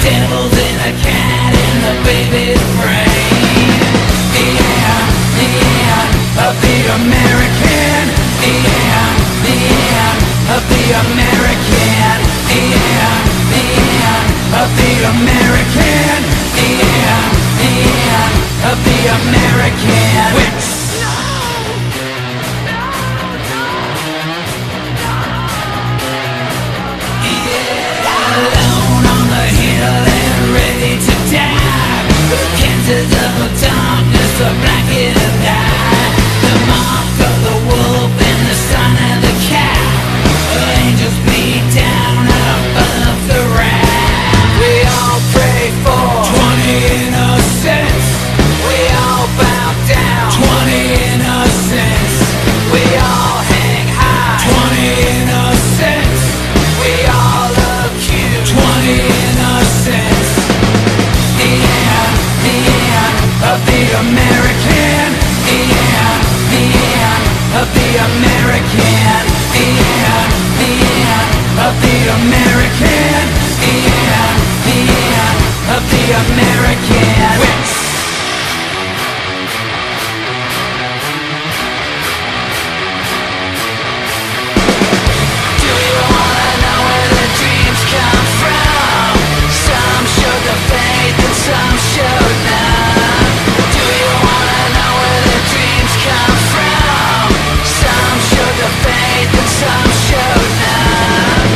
devil's in a cat in the baby's brain. Yeah, yeah, of the American. Yeah, yeah, of the American. Yeah, yeah, of the American. Yeah, yeah, of the American. Alone on the hill and ready to die. The cancers of darkness, the blackened eye. The mark of the wolf and the sign of the cat. Angels beat down above the rat. We all pray for 20 innocents. We all bow down 20 innocents. We all hang high 20 innocents. We all 20 innocents. Yeah, yeah, of the American. Yeah, yeah, of the American. Yeah, yeah, of the American. Yeah, yeah, of the American. Some showed none. Do you wanna know where the dreams come from? Some showed the faith and some showed none.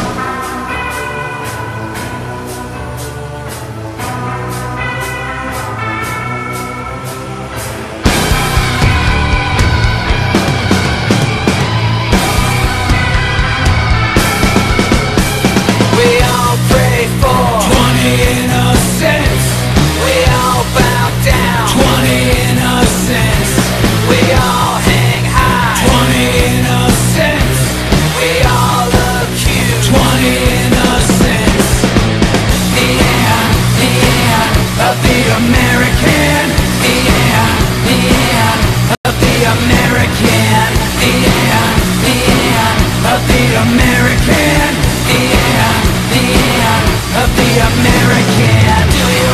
We all pray for 20 innocents. We all bow down 20 innocents. We all hang high 20 innocents. We all accuse 20 innocents. Yeah, yeah, of the American. Yeah, yeah, of the American. Yeah, yeah, of the American. Yeah, yeah, of the American. Do you